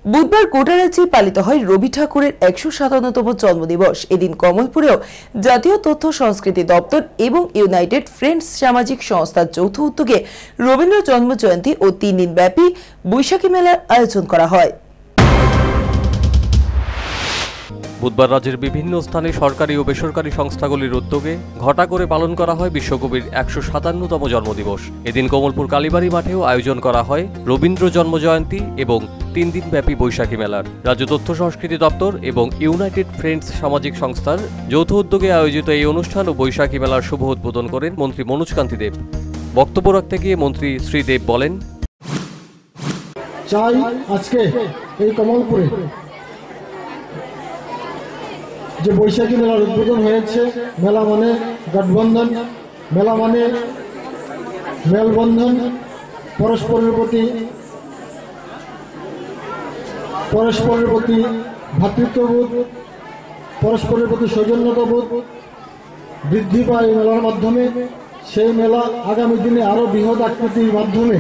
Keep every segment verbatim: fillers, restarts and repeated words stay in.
বুধবার গোটা রাজ্যে পালিত হয় রবি ঠাকুরের একশো সাতান্নতম জন্মদিবস। এদিন কমলপুরেও জাতীয় তথ্য সংস্কৃতি দপ্তর এবং ইউনাইটেড ফ্রেন্ডস সামাজিক সংস্থার যৌথ উদ্যোগে রবীন্দ্র জন্মজয়ন্তী ও তিন দিন ব্যাপী বৈশাখী মেলার আয়োজন করা হয়। বুধবার রাজ্যের বিভিন্ন স্থানে সরকারি ও বেসরকারি সংস্থাগুলির উদ্যোগে ঘটা করে পালন করা হয় বিশ্বকবির একশো সাতান্নতম জন্মদিবস। এদিন কমলপুর কালীবাড়ি মাঠেও আয়োজন করা হয় রবীন্দ্র জন্মজয়ন্তী এবং তিন দিনব্যাপী বৈশাখী মেলার। রাজ্য তথ্য সংস্কৃতি দপ্তর এবং ইউনাইটেড ফ্রেন্ডস সামাজিক সংস্থার যৌথ উদ্যোগে আয়োজিত এই অনুষ্ঠান ও বৈশাখী মেলার শুভ উদ্বোধন করেন মন্ত্রী মনোজ কান্তি দেব। বক্তব্য রাখতে গিয়ে মন্ত্রী শ্রী দেব বলেন, চাই আজকে এই কমলপুরে যে বৈশাখী মেলার উদ্বোধন হয়েছে, মেলা মানে গঠবন্ধন, মেলা মানে মেলবন্ধন, পরস্পরের প্রতি পরস্পরের প্রতি ভ্রাতৃত্ববোধ, পরস্পরের প্রতি সৌজন্যতাবোধ বৃদ্ধি পায় এই মেলার মাধ্যমে। সেই মেলা আগামী দিনে আরো বৃহৎ আকৃতির মাধ্যমে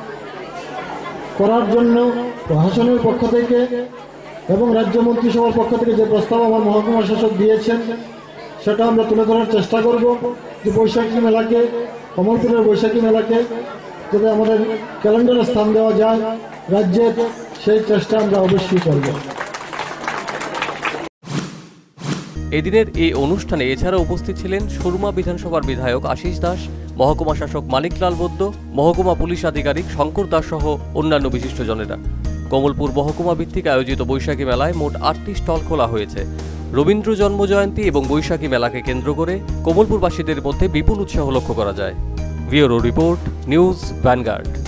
করার জন্য প্রশাসনের পক্ষ থেকে এবং রাজ্য মন্ত্রিসভার পক্ষ থেকে যে প্রস্তাব আমার মহকুমা শাসক দিয়েছেন সেটা আমরা তুলে ধরার চেষ্টা করব। যে বৈশাখী মেলাকে, কমলপুরের বৈশাখী মেলাকে যাতে আমাদের ক্যালেন্ডারে স্থান দেওয়া যায় রাজ্যের, সেই চেষ্টা আমরা অবশ্যই করব। এদিনের এই অনুষ্ঠানে এছাড়া উপস্থিত ছিলেন সুরমা বিধানসভার বিধায়ক আশিস দাস, মহকুমা শাসক মানিকলাল বৈদ্য, মহকুমা পুলিশ আধিকারিক শঙ্কর দাস সহ অন্যান্য বিশিষ্টজনেরা। কমলপুর মহকুমা ভিত্তিক আয়োজিত বৈশাখী মেলায় মোট আটটি স্টল খোলা হয়েছে। রবীন্দ্র জন্মজয়ন্তী এবং বৈশাখী মেলাকে কেন্দ্র করে কমলপুরবাসীদের মধ্যে বিপুল উৎসাহ লক্ষ্য করা যায়। Bureau report, News vanguard.